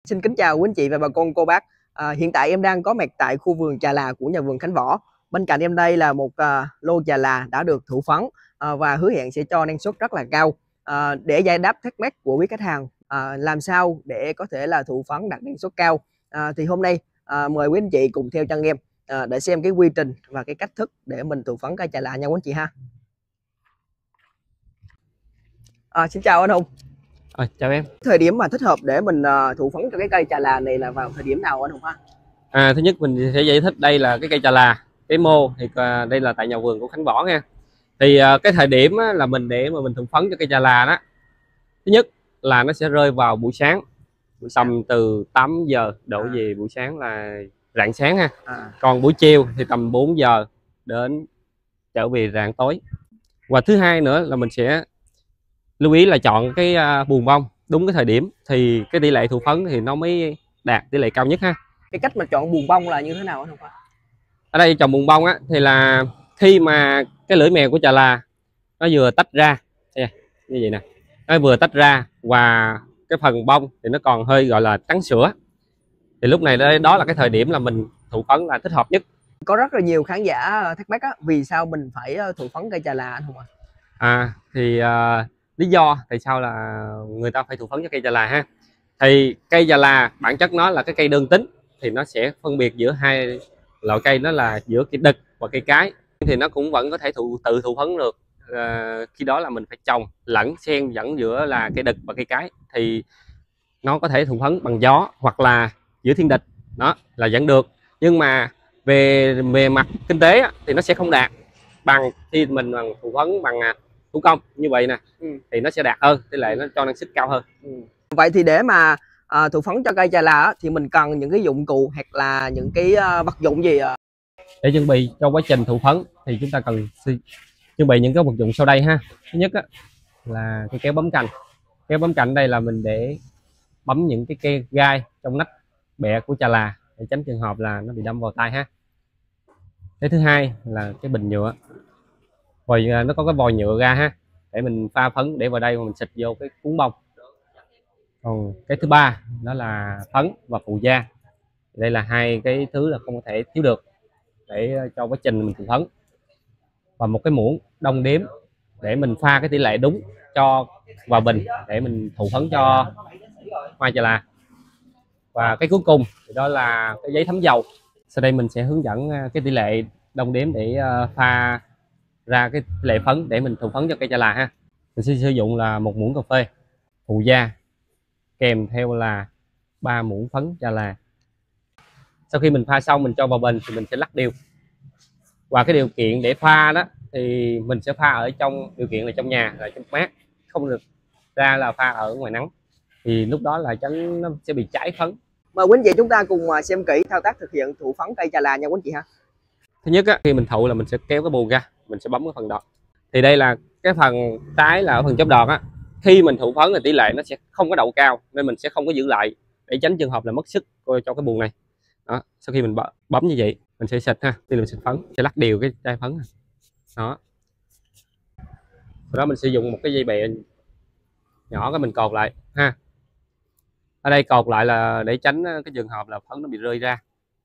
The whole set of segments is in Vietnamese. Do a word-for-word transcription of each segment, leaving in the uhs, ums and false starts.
Xin kính chào quý anh chị và bà con cô bác. À, hiện tại em đang có mặt tại khu vườn trà là của nhà vườn Khánh Võ. Bên cạnh em đây là một à, lô trà là đã được thụ phấn à, và hứa hẹn sẽ cho năng suất rất là cao. À, để giải đáp thắc mắc của quý khách hàng à, làm sao để có thể là thụ phấn đạt năng suất cao, à, thì hôm nay à, mời quý anh chị cùng theo chân em à, để xem cái quy trình và cái cách thức để mình thụ phấn cây trà là nha quý anh chị ha. À, xin chào anh Hùng. À, chào em. Thời điểm mà thích hợp để mình uh, thụ phấn cho cái cây trà là này là vào thời điểm nào anh Hùng ha? À, thứ nhất mình sẽ giải thích đây là cái cây trà là cái mô thì uh, đây là tại nhà vườn của Khánh Võ nha. Thì uh, cái thời điểm á, là mình để mà mình thụ phấn cho cây trà là đó, thứ nhất là nó sẽ rơi vào buổi sáng, buổi tầm từ tám giờ đổ à. về buổi sáng là rạng sáng ha. À. Còn buổi chiều thì tầm bốn giờ đến trở về rạng tối. Và thứ hai nữa là mình sẽ lưu ý là chọn cái uh, buồng bông đúng cái thời điểm thì cái tỷ lệ thụ phấn thì nó mới đạt tỷ lệ cao nhất ha. Cái cách mà chọn buồng bông là như thế nào anh Hùng? Ở đây chọn buồng bông á thì là khi mà cái lưỡi mèo của trà là nó vừa tách ra như vậy nè, nó vừa tách ra và cái phần bông thì nó còn hơi gọi là trắng sữa, thì lúc này đó, đó là cái thời điểm là mình thụ phấn là thích hợp nhất. Có rất là nhiều khán giả thắc mắc á, vì sao mình phải thụ phấn cây trà là anh Hùng ạ? À thì uh, lý do tại sao là người ta phải thụ phấn cho cây trà là ha, thì cây trà là bản chất nó là cái cây đơn tính, thì nó sẽ phân biệt giữa hai loại cây, nó là giữa cái đực và cây cái, thì nó cũng vẫn có thể thụ tự thụ phấn được. À, khi đó là mình phải trồng lẫn xen dẫn giữa là cây đực và cây cái thì nó có thể thụ phấn bằng gió hoặc là giữa thiên địch, đó là vẫn được. Nhưng mà về về mặt kinh tế á, thì nó sẽ không đạt bằng khi mình bằng thụ phấn bằng thủ công như vậy nè. Ừ. Thì nó sẽ đạt hơn, tỷ lệ nó cho năng suất cao hơn. Ừ. Vậy thì để mà à, thụ phấn cho cây trà là á, thì mình cần những cái dụng cụ hoặc là những cái uh, vật dụng gì ạ? Để chuẩn bị cho quá trình thụ phấn thì chúng ta cần chuẩn bị những cái vật dụng sau đây ha. Thứ nhất á, là cái kéo bấm cành. Kéo bấm cành đây là mình để bấm những cái cây gai trong nách bẹ của trà là để tránh trường hợp là nó bị đâm vào tay ha. Cái thứ hai là cái bình nhựa, rồi nó có cái vòi nhựa ra ha, để mình pha phấn để vào đây mà mình xịt vô cái cuốn bông. Còn cái thứ ba đó là phấn và phụ gia, đây là hai cái thứ là không có thể thiếu được để cho quá trình mình thụ phấn. Và một cái muỗng đong đếm để mình pha cái tỷ lệ đúng cho vào bình để mình thụ phấn cho hoa trà là. Và cái cuối cùng thì đó là cái giấy thấm dầu. Sau đây mình sẽ hướng dẫn cái tỷ lệ đong đếm để pha ra cái tỷ lệ phấn để mình thụ phấn cho cây trà là ha. Mình sẽ sử dụng là một muỗng cà phê phụ gia kèm theo là ba muỗng phấn trà là. Sau khi mình pha xong mình cho vào bình thì mình sẽ lắc đều. Và cái điều kiện để pha đó thì mình sẽ pha ở trong điều kiện là trong nhà, là trong mát, không được ra là pha ở ngoài nắng, thì lúc đó là tránh nó sẽ bị cháy phấn. Mời quý anh chị chúng ta cùng xem kỹ thao tác thực hiện thụ phấn cây trà là nha quý anh chị ha. Thứ nhất á, khi mình thụ là mình sẽ kéo cái buồng ra, mình sẽ bấm cái phần đọt. Thì đây là cái phần trái là ở phần chóp đọt á, khi mình thụ phấn thì tỷ lệ nó sẽ không có đậu cao nên mình sẽ không có giữ lại để tránh trường hợp là mất sức cho cái buồng này. Đó, sau khi mình bấm như vậy mình sẽ xịt ha, thì mình xịt phấn sẽ lắc đều cái chai phấn này. Đó, sau đó mình sử dụng một cái dây bẹ nhỏ cái mình cột lại ha. Ở đây cột lại là để tránh cái trường hợp là phấn nó bị rơi ra.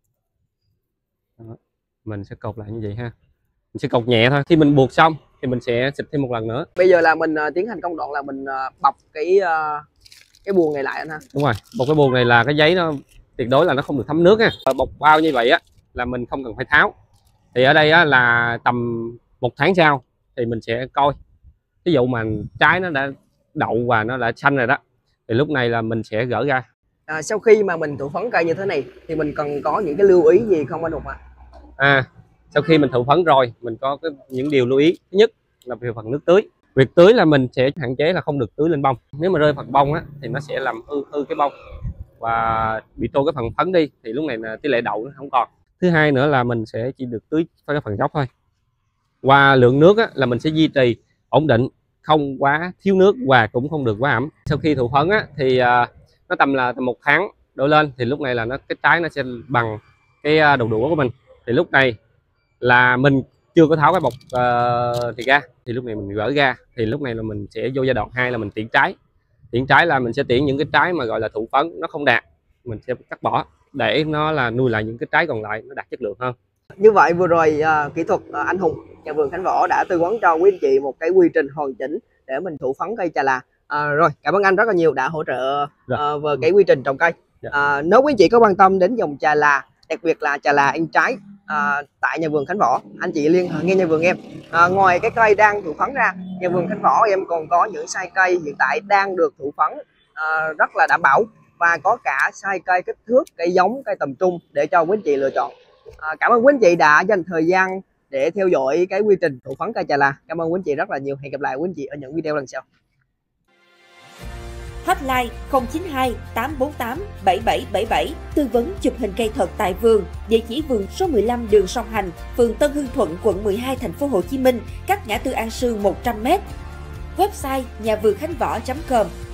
Đó, mình sẽ cột lại như vậy ha, mình sẽ cột nhẹ thôi. Khi mình buộc xong thì mình sẽ xịt thêm một lần nữa. Bây giờ là mình uh, tiến hành công đoạn là mình uh, bọc cái uh, cái buồng này lại anh ha. Đúng rồi, bọc cái buồng này là cái giấy nó tuyệt đối là nó không được thấm nước ha. Bọc bao như vậy á là mình không cần phải tháo. Thì ở đây á, là tầm một tháng sau thì mình sẽ coi, ví dụ mà trái nó đã đậu và nó đã xanh rồi đó thì lúc này là mình sẽ gỡ ra. À, sau khi mà mình thụ phấn cây như thế này thì mình cần có những cái lưu ý gì không anh Hùng ạ? À, sau khi mình thụ phấn rồi mình có cái, những điều lưu ý. Thứ nhất là về phần nước tưới. Việc tưới là mình sẽ hạn chế là không được tưới lên bông. Nếu mà rơi phần bông á thì nó sẽ làm hư hư cái bông và bị tô cái phần phấn đi, thì lúc này là tỷ lệ đậu nó không còn. Thứ hai nữa là mình sẽ chỉ được tưới cái phần gốc thôi. Và lượng nước á, là mình sẽ duy trì ổn định, không quá thiếu nước và cũng không được quá ẩm. Sau khi thụ phấn á, thì uh, nó tầm là tầm một tháng đổ lên thì lúc này là nó cái trái nó sẽ bằng cái đầu đũa của mình. Thì lúc này là mình chưa có tháo cái bọc uh, thì ra, thì lúc này mình gỡ ra, thì lúc này là mình sẽ vô giai đoạn hai là mình tiễn trái. Tiễn trái là mình sẽ tiễn những cái trái mà gọi là thụ phấn nó không đạt, mình sẽ cắt bỏ để nó là nuôi lại những cái trái còn lại nó đạt chất lượng hơn. Như vậy vừa rồi à, kỹ thuật à, anh Hùng nhà vườn Khánh Võ đã tư vấn cho quý anh chị một cái quy trình hoàn chỉnh để mình thụ phấn cây trà là. À, rồi cảm ơn anh rất là nhiều đã hỗ trợ à, về cái quy trình trồng cây. À, nếu quý anh chị có quan tâm đến dòng trà là, đặc biệt là trà là ăn trái à, tại nhà vườn Khánh Võ, anh chị liên hệ ngay nhà vườn em. À, ngoài cái cây đang thụ phấn ra, nhà vườn Khánh Võ em còn có những size cây hiện tại đang được thụ phấn à, rất là đảm bảo, và có cả size cây kích thước, cây giống, cây tầm trung để cho quý anh chị lựa chọn. À, cảm ơn quý anh chị đã dành thời gian để theo dõi cái quy trình thụ phấn cây trà là. Cảm ơn quý anh chị rất là nhiều. Hẹn gặp lại quý anh chị ở những video lần sau. Hotline không chín hai tám bốn tám bảy bảy bảy bảy, tư vấn chụp hình cây thật tại vườn. Địa chỉ vườn số mười lăm đường Song Hành, phường Tân Hưng Thuận, quận mười hai, thành phố Hồ Chí Minh, cách ngã tư An Sương một trăm mét. Website nhà vườn khánh võ chấm com.